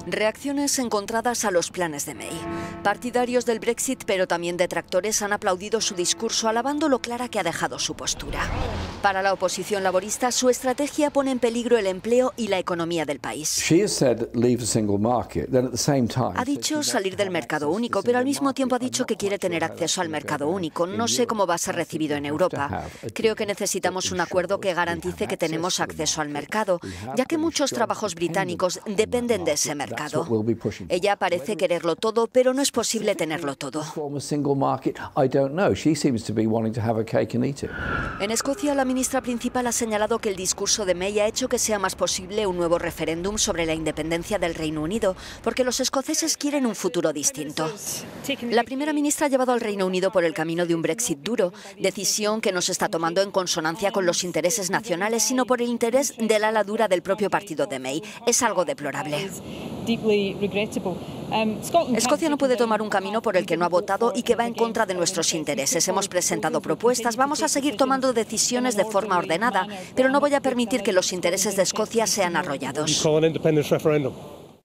Reacciones encontradas a los planes de May. Partidarios del Brexit, pero también detractores, han aplaudido su discurso, alabando lo clara que ha dejado su postura. Para la oposición laborista, su estrategia pone en peligro el empleo y la economía del país. Ha dicho salir del mercado único, pero al mismo tiempo ha dicho que quiere tener acceso al mercado único. No sé cómo va a ser recibido en Europa. Creo que necesitamos un acuerdo que garantice que tenemos acceso al mercado, ya que muchos trabajos británicos dependen de ese mercado. Ella parece quererlo todo, pero no es posible tenerlo todo. En Escocia, la ministra principal ha señalado que el discurso de May ha hecho que sea más posible un nuevo referéndum sobre la independencia del Reino Unido, porque los escoceses quieren un futuro distinto. La primera ministra ha llevado al Reino Unido por el camino de un Brexit duro, decisión que no se está tomando en consonancia con los intereses nacionales, sino por el interés del ala dura del propio partido de May. Es algo deplorable. Escocia no puede tomar un camino por el que no ha votado y que va en contra de nuestros intereses. Hemos presentado propuestas, vamos a seguir tomando decisiones de forma ordenada, pero no voy a permitir que los intereses de Escocia sean arrollados.